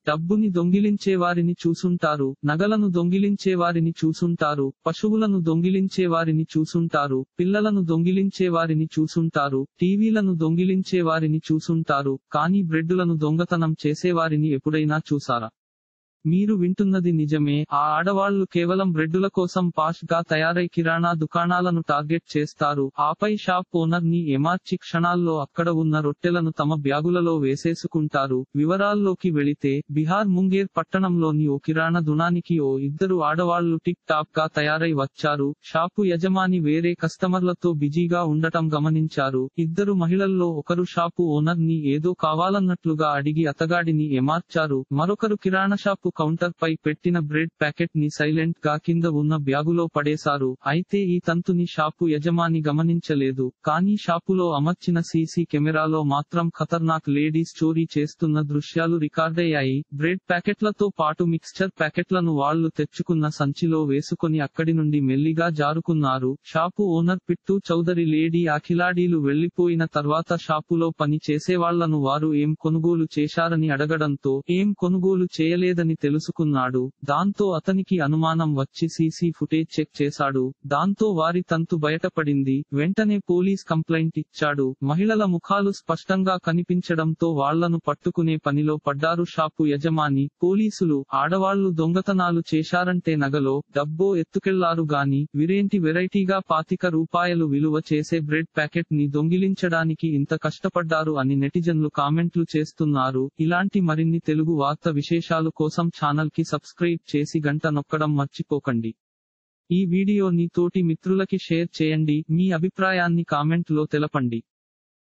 డబ్బుని దొంగిలించేవారిని చూసుంటారు, నగలను దొంగిలించేవారిని చూసుంటారు, పశువులను దొంగిలించేవారిని చూసుంటారు, పిల్లలను దొంగిలించేవారిని చూసుంటారు, టీవీలను దొంగిలించేవారిని చూసుంటారు, కానీ బ్రెడ్డులను దొంగతనం చేసేవారిని ఎప్పుడైనా చూసారా? మీరు వింటున్నది నిజమే. ఆ ఆడవాళ్లు కేవలం బ్రెడ్డుల కోసం పాష్ గా తయారై కిరాణా దుకాణాలను టార్గెట్ చేస్తారు. ఆపై షాప్ ఓనర్ ని ఏమార్చి క్షణాల్లో అక్కడ ఉన్న రొట్టెలను తమ బ్యాగులలో వేసేసుకుంటారు. వివరాల్లోకి వెళితే, బిహార్ ముంగేర్ పట్టణంలోని ఓ కిరాణా దుకాణానికి ఓ ఇద్దరు ఆడవాళ్లు టిప్ టాప్ గా తయారై వచ్చారు. షాపు యజమాని వేరే కస్టమర్లతో బిజీగా ఉండటం గమనించారు. ఇద్దరు మహిళల్లో ఒకరు షాపు ఓనర్ ని ఏదో కావాలన్నట్లుగా అడిగి అతగాడిని ఏమార్చారు. మరొకరు కిరాణా షాపు కౌంటర్ పై పెట్టిన బ్రెడ్ ప్యాకెట్ ని సైలెంట్ గా కింద ఉన్న బ్యాగులో పడేశారు. అయితే ఈ తంతుని షాపు యజమాని గమనించలేదు. కానీ షాపులో అమర్చిన సీసీ కెమెరాలో మాత్రం ఖతర్నాక్ లేడీస్ చోరీ చేస్తున్న దృశ్యాలు రికార్డయ్యాయి. బ్రెడ్ ప్యాకెట్లతో పాటు మిక్స్చర్ ప్యాకెట్లను వాళ్లు తెచ్చుకున్న సంచిలో వేసుకొని అక్కడి నుండి మెల్లిగా జారుకున్నారు. Shop owner Pittu Chowdary lady అఖిలాడీలు వెళ్లిపోయిన తర్వాత షాపులో పని చేసేవాళ్లను వారు ఏం కొనుగోలు చేశారని అడగడంతో ఏం కొనుగోలు చేయలేదని తెలుసుకున్నాడు. దాంతో అతనికి అనుమానం వచ్చి సీసీ ఫుటేజ్ చెక్ చేశాడు. దాంతో వారి తంతు బయటపడింది. వెంటనే పోలీస్ కంప్లైంట్ ఇచ్చాడు. మహిళల ముఖాలు స్పష్టంగా కనిపించడంతో వాళ్లను పట్టుకునే పనిలో పడ్డారు షాపు యజమాని, పోలీసులు. ఆడవాళ్లు దొంగతనాలు చేశారంటే నగలో డబ్బో ఎత్తుకెళ్లారు గాని వీరేంటి వెరైటీగా ₹25 విలువ చేసే బ్రెడ్ ప్యాకెట్ ని దొంగిలించడానికి ఇంత కష్టపడ్డారు అని నెటిజన్లు కామెంట్లు చేస్తున్నారు. ఇలాంటి మరిన్ని తెలుగు వార్త విశేషాలు కోసం ఛానల్ కి సబ్స్క్రైబ్ చేసి గంట నొక్కడం మర్చిపోకండి. ఈ వీడియోని తోటి మిత్రులకి షేర్ చేయండి. మీ అభిప్రాయాన్ని కామెంట్ లో తెలపండి.